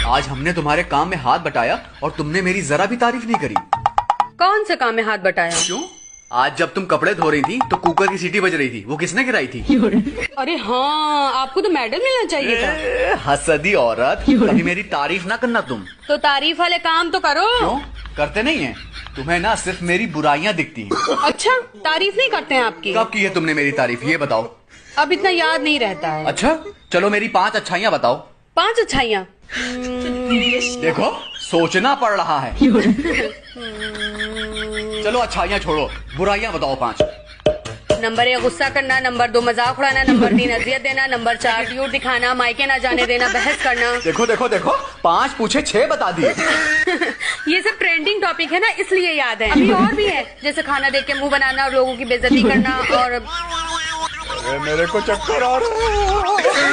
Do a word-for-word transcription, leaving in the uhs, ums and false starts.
आज हमने तुम्हारे काम में हाथ बटाया और तुमने मेरी जरा भी तारीफ नहीं करी। कौन से काम में हाथ बटाया? क्यों? आज जब तुम कपड़े धो रही थी तो कुकर की सीटी बज रही थी, वो किसने गिराई थी? अरे हाँ, आपको तो मेडल मिलना चाहिए था। हसदी औरत, कभी मेरी तारीफ ना करना तुम। तो तारीफ वाले काम तो करो। क्यों करते नहीं है? तुम्हें ना सिर्फ मेरी बुराइयां दिखती हैं। अच्छा, तारीफ नहीं करते हैं आपकी? कब की है तुमने मेरी तारीफ, ये बताओ। अब इतना याद नहीं रहता है। अच्छा चलो मेरी पांच अच्छाइयां बताओ। पांच अच्छाइयां? देखो सोचना पड़ रहा है। चलो अच्छाइयां छोड़ो, बुराइयां बताओ पांच। नंबर एक गुस्सा करना, नंबर दो मजाक उड़ाना, नंबर तीन अजियत देना, नंबर चार ड्यूट दिखाना, मायके ना जाने देना, बहस करना। देखो देखो देखो, पांच पूछे छह बता दिए। ये सब ट्रेंडिंग टॉपिक है ना, इसलिए याद है। अभी और भी है, जैसे खाना देख के मुंह बनाना और लोगों की बेइज्जती करना और मेरे को चक्कर आ रहा है।